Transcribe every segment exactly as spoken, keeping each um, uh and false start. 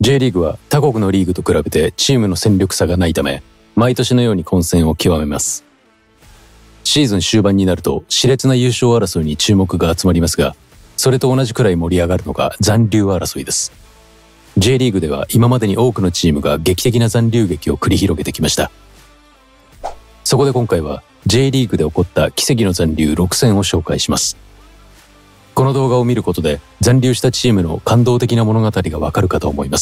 J リーグは他国のリーグと比べてチームの戦力差がないため、毎年のように混戦を極めます。シーズン終盤になると熾烈な優勝争いに注目が集まりますが、それと同じくらい盛り上がるのが残留争いです。J リーグでは今までに多くのチームが劇的な残留劇を繰り広げてきました。そこで今回は J リーグで起こった奇跡の残留ろくせんを紹介します。この動画を見ることで残留したチームの感動的な物語がわかるかと思います。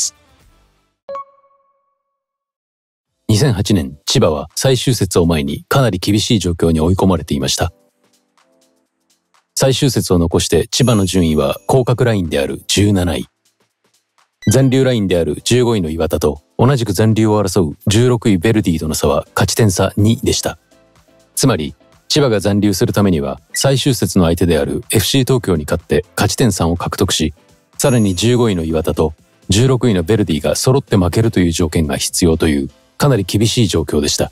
にせんはちねん、千葉は最終節を前にかなり厳しい状況に追い込まれていました。最終節を残して千葉の順位は降格ラインであるじゅうなない。残留ラインであるじゅうごいの磐田と同じく残留を争うじゅうろくいヴェルディとの差は勝ち点差にでした。つまり、千葉が残留するためには最終節の相手である エフシー 東京に勝って勝ち点さんを獲得し、さらにじゅうごいの磐田とじゅうろくいのヴェルディが揃って負けるという条件が必要というかなり厳しい状況でした。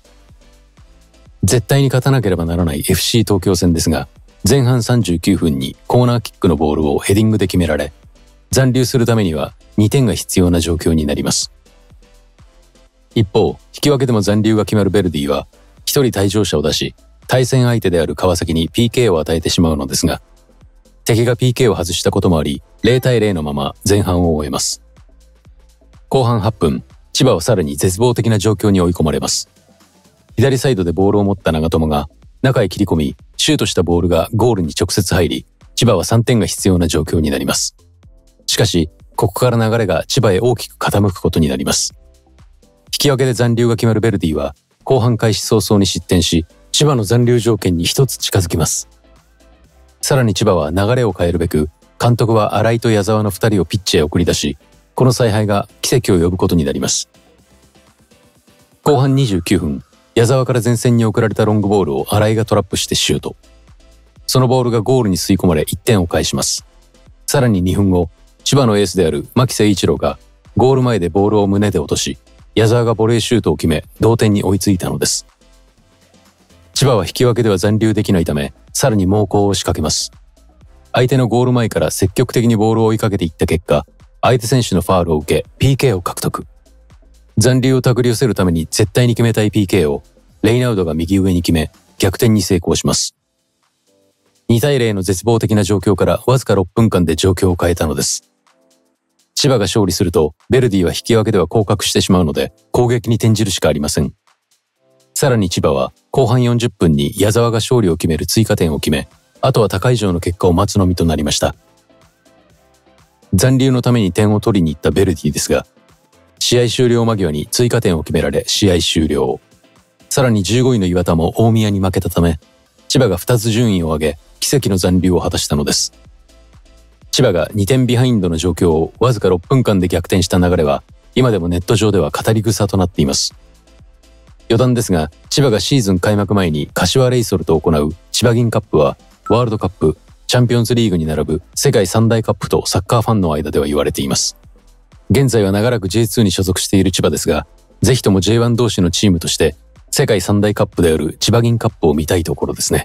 絶対に勝たなければならない エフシー 東京戦ですが、前半さんじゅうきゅうふんにコーナーキックのボールをヘディングで決められ、残留するためにはにてんが必要な状況になります。一方、引き分けでも残留が決まるヴェルディはひとり退場者を出し、対戦相手である川崎に ピーケー を与えてしまうのですが、敵が ピーケー を外したこともあり、ゼロたいゼロのまま前半を終えます。後半はっぷん、千葉はさらに絶望的な状況に追い込まれます。左サイドでボールを持った長友が中へ切り込み、シュートしたボールがゴールに直接入り、千葉はさんてんが必要な状況になります。しかし、ここから流れが千葉へ大きく傾くことになります。引き分けで残留が決まるヴェルディは、後半開始早々に失点し、千葉の残留条件に一つ近づきます。さらに千葉は流れを変えるべく、監督は新井と矢沢の二人をピッチへ送り出し、この采配が奇跡を呼ぶことになります。後半にじゅうきゅうふん、矢沢から前線に送られたロングボールを新井がトラップしてシュート。そのボールがゴールに吸い込まれいってんを返します。さらににふんご、千葉のエースである牧誠一郎がゴール前でボールを胸で落とし、矢沢がボレーシュートを決め同点に追いついたのです。千葉は引き分けでは残留できないため、さらに猛攻を仕掛けます。相手のゴール前から積極的にボールを追いかけていった結果、相手選手のファールを受け ピーケー を獲得。残留を手繰り寄せるために絶対に決めたい ピーケー をレイナウドが右上に決め、逆転に成功します。にたいゼロの絶望的な状況からわずかろっぷんかんで状況を変えたのです。千葉が勝利すると、ヴェルディは引き分けでは降格してしまうので、攻撃に転じるしかありません。さらに千葉は後半よんじゅっぷんに矢沢が勝利を決める追加点を決め、あとは他以上の結果を待つのみとなりました。残留のために点を取りに行ったヴェルディですが、試合終了間際に追加点を決められ試合終了。さらにじゅうごいの磐田も大宮に負けたため、千葉がふたつ順位を上げ、奇跡の残留を果たしたのです。千葉がにてんビハインドの状況をわずかろっぷんかんで逆転した流れは、今でもネット上では語り草となっています。余談ですが、千葉がシーズン開幕前に柏レイソルと行う千葉銀カップは、ワールドカップ、チャンピオンズリーグに並ぶ世界三大カップとサッカーファンの間では言われています。現在は長らく ジェイツー に所属している千葉ですが、ぜひとも ジェイワン 同士のチームとして世界三大カップである千葉銀カップを見たいところですね。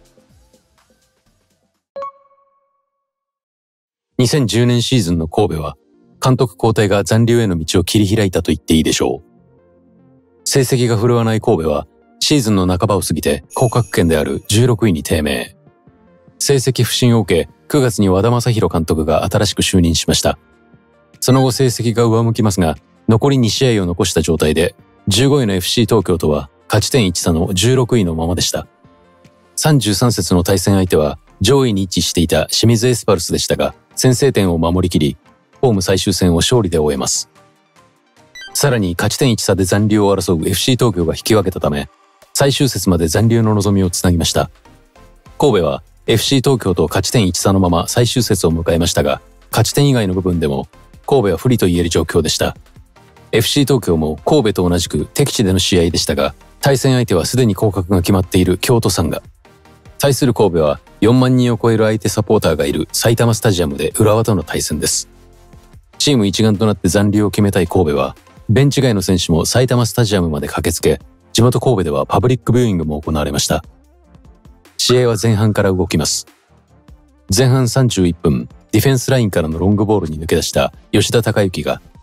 にせんじゅうねんシーズンの神戸は、監督交代が残留への道を切り開いたと言っていいでしょう。成績が振るわない神戸は、シーズンの半ばを過ぎて降格圏であるじゅうろくいに低迷。成績不振を受け、くがつに和田正宏監督が新しく就任しました。その後成績が上向きますが、残りにしあいを残した状態で、じゅうごいの エフシー 東京とは勝ち点いち差のじゅうろくいのままでした。さんじゅうさん節の対戦相手は、上位に位置していた清水エスパルスでしたが、先制点を守りきり、ホーム最終戦を勝利で終えます。さらに勝ち点いち差で残留を争う エフシー 東京が引き分けたため、最終節まで残留の望みをつなぎました。神戸は エフシー 東京と勝ち点いち差のまま最終節を迎えましたが、勝ち点以外の部分でも神戸は不利と言える状況でした。エフシー 東京も神戸と同じく敵地での試合でしたが、対戦相手はすでに降格が決まっている京都サンガ。対する神戸はよんまんにんを超える相手サポーターがいる埼玉スタジアムで浦和との対戦です。チーム一丸となって残留を決めたい神戸は、ベンチ外の選手も埼玉スタジアムまで駆けつけ、地元神戸ではパブリックビューイングも行われました。試合は前半から動きます。前半さんじゅういっぷん、ディフェンスラインからのロングボールに抜け出した吉田孝之が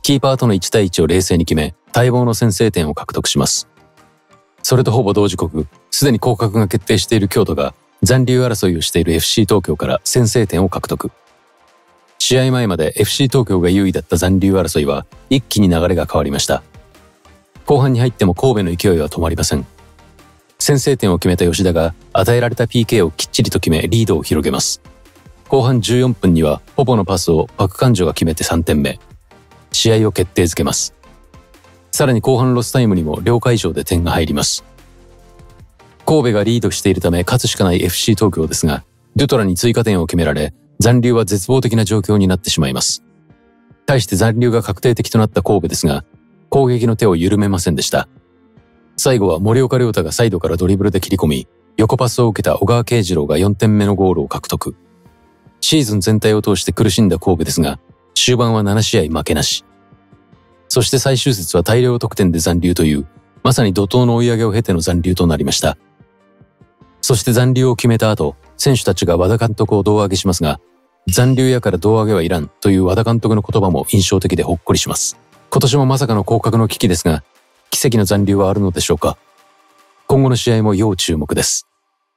キーパーとのいちたいいちを冷静に決め、待望の先制点を獲得します。それとほぼ同時刻、すでに降格が決定している京都が残留争いをしている エフシー 東京から先制点を獲得。試合前まで エフシー 東京が優位だった残留争いは一気に流れが変わりました。後半に入っても神戸の勢いは止まりません。先制点を決めた吉田が与えられた ピーケー をきっちりと決めリードを広げます。後半じゅうよんぷんにはポポのパスをパクカンジョが決めてさんてんめ。試合を決定づけます。さらに後半ロスタイムにも両会場で点が入ります。神戸がリードしているため勝つしかない エフシー 東京ですが、ドゥトラに追加点を決められ、残留は絶望的な状況になってしまいます。対して残留が確定的となった神戸ですが、攻撃の手を緩めませんでした。最後は森岡亮太がサイドからドリブルで切り込み、横パスを受けた小川慶次郎がよんてんめのゴールを獲得。シーズン全体を通して苦しんだ神戸ですが、終盤はななしあい負けなし。そして最終節は大量得点で残留という、まさに怒涛の追い上げを経ての残留となりました。そして残留を決めた後、選手たちが和田監督を胴上げしますが、残留やから胴上げはいらんという和田監督の言葉も印象的でほっこりします。今年もまさかの降格の危機ですが、奇跡の残留はあるのでしょうか。今後の試合も要注目です。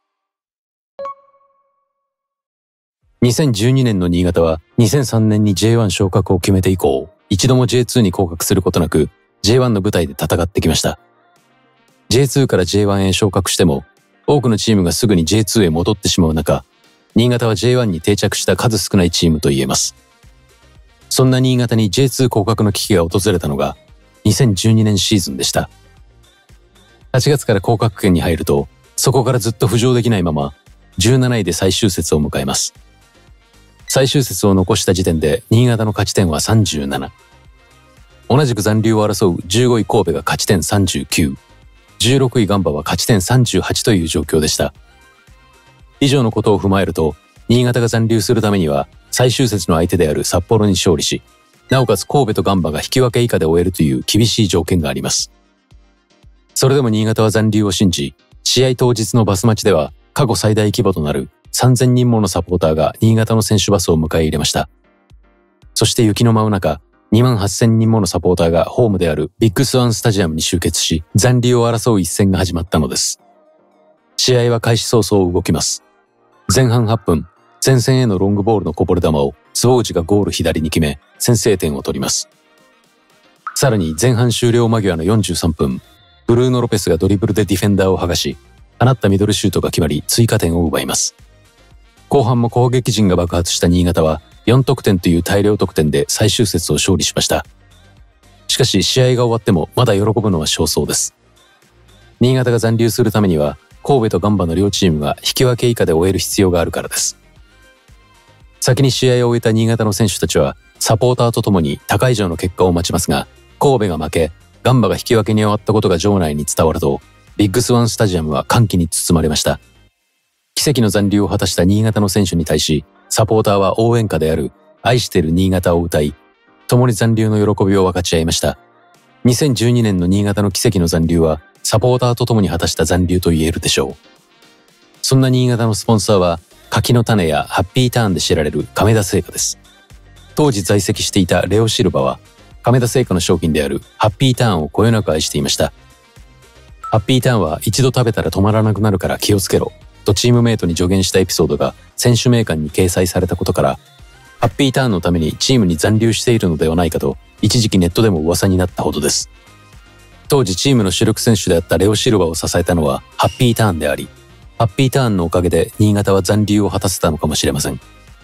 にせんじゅうにねんの新潟はにせんさんねんに ジェイワン 昇格を決めて以降、一度も ジェイツー に降格することなく ジェイワン の舞台で戦ってきました。ジェイツー から ジェイワン へ昇格しても、多くのチームがすぐに ジェイツー へ戻ってしまう中、新潟は ジェイワン に定着した数少ないチームと言えます。そんな新潟に ジェイツー 降格の危機が訪れたのがにせんじゅうにねんシーズンでした。はちがつから降格圏に入ると、そこからずっと浮上できないままじゅうなないで最終節を迎えます。最終節を残した時点で新潟の勝ち点はさんじゅうなな。同じく残留を争うじゅうごい神戸が勝ち点さんじゅうきゅう、じゅうろくいガンバは勝ち点さんじゅうはちという状況でした。以上のことを踏まえると、新潟が残留するためには最終節の相手である札幌に勝利し、なおかつ神戸とガンバが引き分け以下で終えるという厳しい条件があります。それでも新潟は残留を信じ、試合当日のバス待ちでは過去最大規模となるさんぜんにんものサポーターが新潟の選手バスを迎え入れました。そして雪の舞う中、にまんはっせんにんものサポーターがホームであるビッグスワンスタジアムに集結し、残留を争う一戦が始まったのです。試合は開始早々動きます。前半はっぷん、前線へのロングボールのこぼれ球を坪内がゴール左に決め、先制点を取ります。さらに前半終了間際のよんじゅうさんぷん、ブルーノ・ロペスがドリブルでディフェンダーを剥がし、放ったミドルシュートが決まり追加点を奪います。後半も攻撃陣が爆発した新潟はよんとくてんという大量得点で最終節を勝利しました。しかし試合が終わってもまだ喜ぶのは少々です。新潟が残留するためには神戸とガンバの両チームが引き分け以下で終える必要があるからです。先に試合を終えた新潟の選手たちはサポーターとともに他会場の結果を待ちますが、神戸が負け、ガンバが引き分けに終わったことが場内に伝わると、ビッグスワンスタジアムは歓喜に包まれました。奇跡の残留を果たした新潟の選手に対し、サポーターは応援歌である愛してる新潟を歌い、共に残留の喜びを分かち合いました。にせんじゅうにねんの新潟の奇跡の残留は、サポーターと共に果たした残留と言えるでしょう。そんな新潟のスポンサーは、柿の種やハッピーターンで知られる亀田製菓です。当時在籍していたレオシルバは、亀田製菓の商品であるハッピーターンをこよなく愛していました。ハッピーターンは一度食べたら止まらなくなるから気をつけろとチームメイトに助言したエピソードが選手名鑑に掲載されたことから、ハッピーターンのためにチームに残留しているのではないかと一時期ネットでも噂になったほどです。当時チームの主力選手であったレオシルバを支えたのはハッピーターンであり、ハッピーターンのおかげで新潟は残留を果たせたのかもしれません。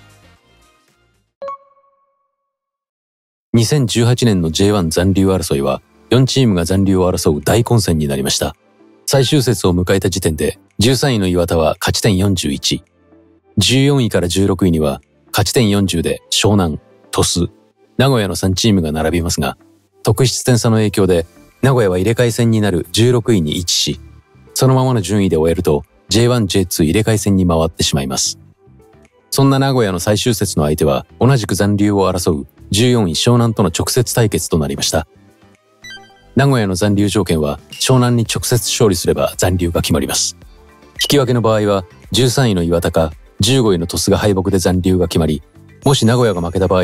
にせんじゅうはちねんの ジェイワン 残留争いはよんチームが残留を争う大混戦になりました。最終節を迎えた時点でじゅうさんいの岩田は勝ち点よんじゅういち、じゅうよんいからじゅうろくいには勝ち点よんじゅうで湘南、鳥栖、名古屋のさんチームが並びますが、得失点差の影響で名古屋は入れ替え戦になるじゅうろくいに位置し、そのままの順位で終えると ジェイワン、ジェイツー 入れ替え戦に回ってしまいます。そんな名古屋の最終節の相手は同じく残留を争うじゅうよんい湘南との直接対決となりました。名古屋の残留条件は湘南に直接勝利すれば残留が決まります。引き分けの場合はじゅうさんいの岩田かじゅうごいの鳥栖が敗北で残留が決まり、もし名古屋が負けた場合は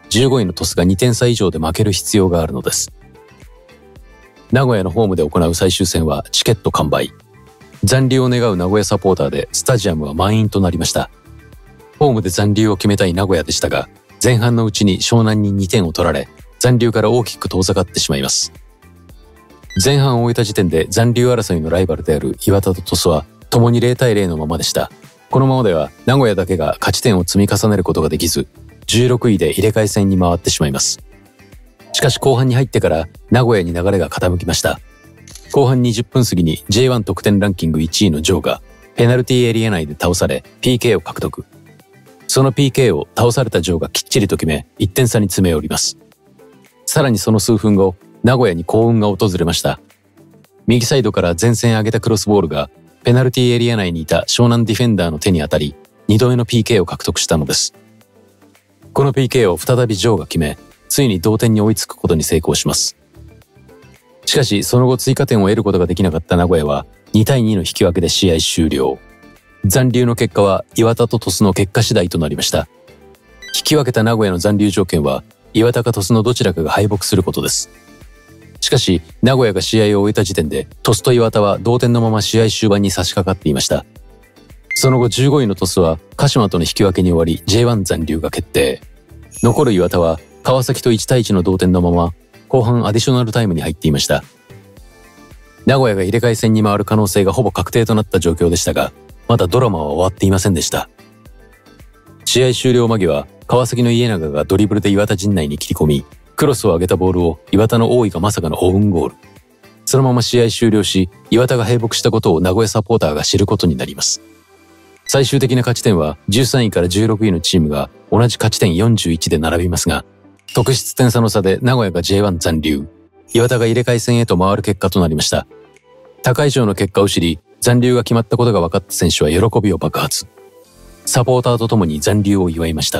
じゅうごいの鳥栖がにてん差以上で負ける必要があるのです。名古屋のホームで行う最終戦はチケット完売。残留を願う名古屋サポーターでスタジアムは満員となりました。ホームで残留を決めたい名古屋でしたが、前半のうちに湘南ににてんを取られ、残留から大きく遠ざかってしまいます。前半を終えた時点で残留争いのライバルである岩田と鳥栖は共にゼロたいゼロのままでした。このままでは名古屋だけが勝ち点を積み重ねることができず、じゅうろくいで入れ替え戦に回ってしまいます。しかし後半に入ってから名古屋に流れが傾きました。後半にじゅっぷん過ぎに ジェイワン 得点ランキングいちいのジョーがペナルティーエリア内で倒され ピーケー を獲得。その ピーケー を倒されたジョーがきっちりと決めいってん差に詰め寄ります。さらにその数分後、名古屋に幸運が訪れました。右サイドから前線上げたクロスボールがペナルティーエリア内にいた湘南ディフェンダーの手に当たり、にどめの ピーケー を獲得したのです。この ピーケー を再びジョーが決め、ついに同点に追いつくことに成功します。しかしその後追加点を得ることができなかった名古屋はにたいにの引き分けで試合終了。残留の結果は岩田と鳥栖の結果次第となりました。引き分けた名古屋の残留条件は岩田か鳥栖のどちらかが敗北することです。しかし名古屋が試合を終えた時点で鳥栖と岩田は同点のまま試合終盤に差し掛かっていました。その後じゅうごいの鳥栖は鹿島との引き分けに終わり ジェイワン 残留が決定。残る岩田は川崎といちたいいちの同点のまま後半アディショナルタイムに入っていました。名古屋が入れ替え戦に回る可能性がほぼ確定となった状況でしたが、まだドラマは終わっていませんでした。試合終了間際、川崎の家長がドリブルで岩田陣内に切り込み、クロスを上げたボールを岩田の大井がまさかのオウンゴール。そのまま試合終了し、岩田が敗北したことを名古屋サポーターが知ることになります。最終的な勝ち点はじゅうさんいからじゅうろくいのチームが同じ勝ち点よんじゅういちで並びますが、得失点差の差で名古屋が ジェイワン 残留、岩田が入れ替え戦へと回る結果となりました。他会場の結果を知り、残留が決まったことが分かった選手は喜びを爆発。サポーターと共に残留を祝いました。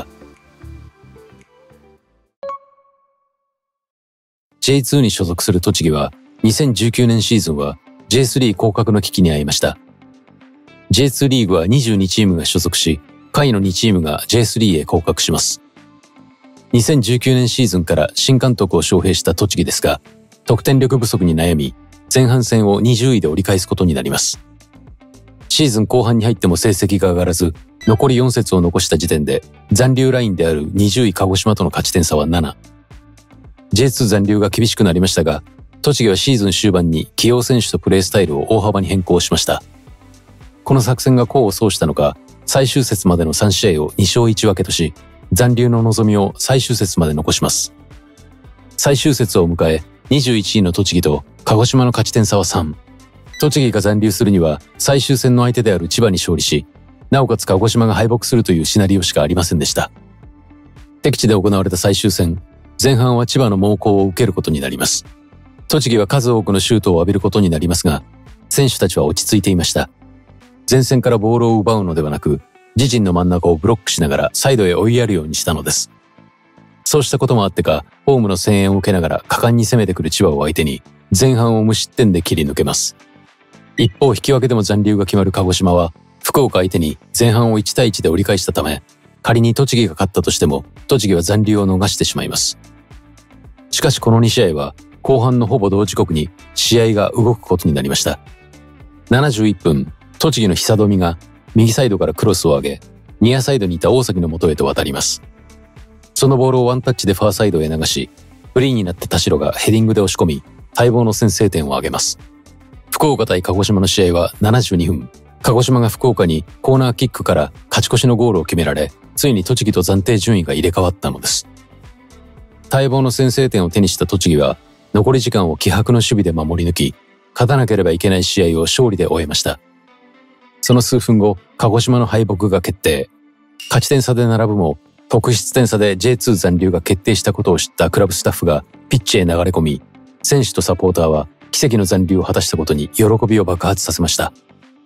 ジェイツー に所属する栃木はにせんじゅうきゅうねんシーズンは ジェイスリー 降格の危機に遭いました。ジェイツー リーグはにじゅうにチームが所属し、下位のにチームが ジェイスリー へ降格します。にせんじゅうきゅうねんシーズンから新監督を招聘した栃木ですが、得点力不足に悩み、前半戦をにじゅういで折り返すことになります。シーズン後半に入っても成績が上がらず、残りよん節を残した時点で残留ラインであるにじゅうい鹿児島との勝ち点差はなな。ジェイツー 残留が厳しくなりましたが、栃木はシーズン終盤に起用選手とプレースタイルを大幅に変更しました。この作戦が功を奏したのか、最終節までのさん試合をに勝いち分けとし、残留の望みを最終節まで残します。最終節を迎え、にじゅういちいの栃木と鹿児島の勝ち点差はさん。栃木が残留するには最終戦の相手である千葉に勝利し、なおかつ鹿児島が敗北するというシナリオしかありませんでした。敵地で行われた最終戦、前半は千葉の猛攻を受けることになります。栃木は数多くのシュートを浴びることになりますが、選手たちは落ち着いていました。前線からボールを奪うのではなく、自陣の真ん中をブロックしながらサイドへ追いやるようにしたのです。そうしたこともあってか、ホームの声援を受けながら果敢に攻めてくる千葉を相手に、前半を無失点で切り抜けます。一方、引き分けでも残留が決まる鹿児島は、福岡相手に前半をいちたいいちで折り返したため、仮に栃木が勝ったとしても、栃木は残留を逃してしまいます。しかしこのに試合は、後半のほぼ同時刻に試合が動くことになりました。ななじゅういっぷん、栃木の久富が右サイドからクロスを上げ、ニアサイドにいた大崎の元へと渡ります。そのボールをワンタッチでファーサイドへ流し、フリーになって田代がヘディングで押し込み、待望の先制点を挙げます。福岡対鹿児島の試合はななじゅうにふん、鹿児島が福岡にコーナーキックから勝ち越しのゴールを決められ、ついに栃木と暫定順位が入れ替わったのです。待望の先制点を手にした栃木は、残り時間を気迫の守備で守り抜き、勝たなければいけない試合を勝利で終えました。その数分後、鹿児島の敗北が決定。勝ち点差で並ぶも、得失点差で ジェイツー 残留が決定したことを知ったクラブスタッフがピッチへ流れ込み、選手とサポーターは奇跡の残留を果たしたことに喜びを爆発させました。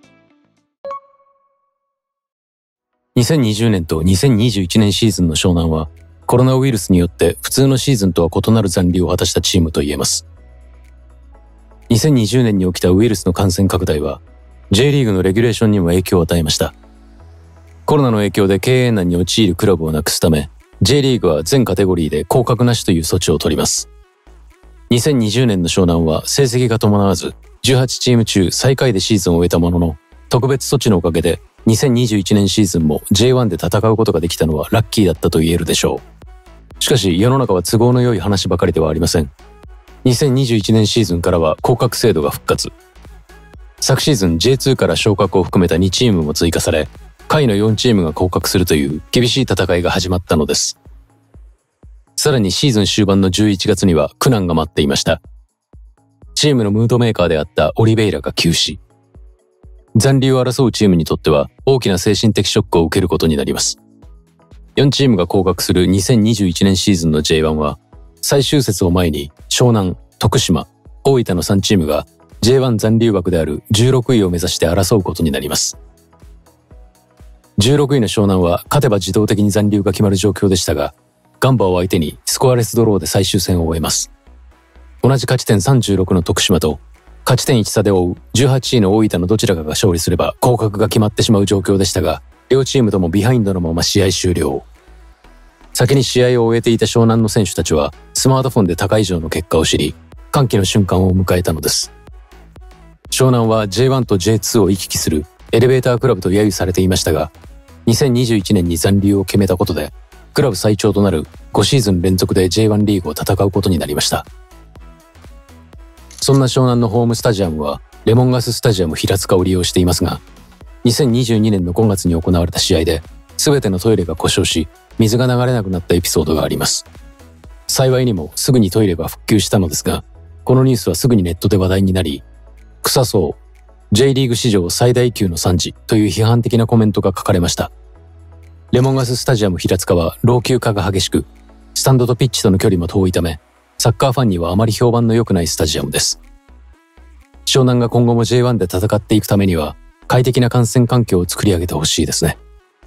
にせんにじゅうねんとにせんにじゅういちねんシーズンの湘南は、コロナウイルスによって普通のシーズンとは異なる残留を果たしたチームと言えます。にせんにじゅうねんに起きたウイルスの感染拡大は、J リーグのレギュレーションにも影響を与えました。コロナの影響で経営難に陥るクラブをなくすため、 J リーグは全カテゴリーで降格なしという措置を取ります。にせんにじゅうねんの湘南は成績が伴わず、じゅうはちチーム中最下位でシーズンを終えたものの、特別措置のおかげでにせんにじゅういちねんシーズンも ジェイワン で戦うことができたのはラッキーだったと言えるでしょう。しかし世の中は都合の良い話ばかりではありません。にせんにじゅういちねんシーズンからは降格制度が復活。昨シーズン ジェイツー から昇格を含めたにチームも追加され、下位のよんチームが降格するという厳しい戦いが始まったのです。さらにシーズン終盤のじゅういちがつには苦難が待っていました。チームのムードメーカーであったオリベイラが急死。残留を争うチームにとっては大きな精神的ショックを受けることになります。よんチームが降格するにせんにじゅういちねんシーズンの ジェイワン は最終節を前に湘南、徳島、大分のさんチームが ジェイワン 残留枠であるじゅうろくいを目指して争うことになります。じゅうろくいの湘南は勝てば自動的に残留が決まる状況でしたが、ガンバを相手にスコアレスドローで最終戦を終えます。同じ勝ち点さんじゅうろくの徳島と勝ち点いち差で追うじゅうはちいの大分のどちらかが勝利すれば降格が決まってしまう状況でしたが、両チームともビハインドのまま試合終了。先に試合を終えていた湘南の選手たちはスマートフォンで他会場の結果を知り、歓喜の瞬間を迎えたのです。湘南は ジェイワン と ジェイツー を行き来するエレベータークラブと揶揄されていましたが、にせんにじゅういちねんに残留を決めたことでクラブ最長となるごシーズン連続で ジェイワン リーグを戦うことになりました。そんな湘南のホームスタジアムはレモンガススタジアム平塚を利用していますが、にせんにじゅうにねんのごがつに行われた試合で全てのトイレが故障し、水が流れなくなったエピソードがあります。幸いにもすぐにトイレが復旧したのですが、このニュースはすぐにネットで話題になり、臭そう、J リーグ史上最大級の惨事という批判的なコメントが書かれました。レモンガススタジアム平塚は老朽化が激しく、スタンドとピッチとの距離も遠いため、サッカーファンにはあまり評判の良くないスタジアムです。湘南が今後も ジェイワン で戦っていくためには、快適な観戦環境を作り上げてほしいですね。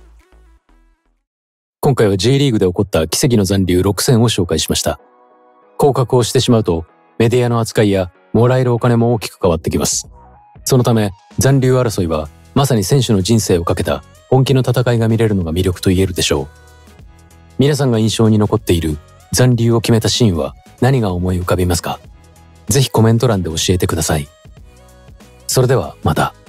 今回は J リーグで起こった奇跡の残留ろくせんを紹介しました。降格をしてしまうと、メディアの扱いやもらえるお金も大きく変わってきます。そのため、残留争いはまさに選手の人生をかけた本気の戦いが見れるのが魅力と言えるでしょう。皆さんが印象に残っている残留を決めたシーンは何が思い浮かびますか？ぜひコメント欄で教えてください。それではまた。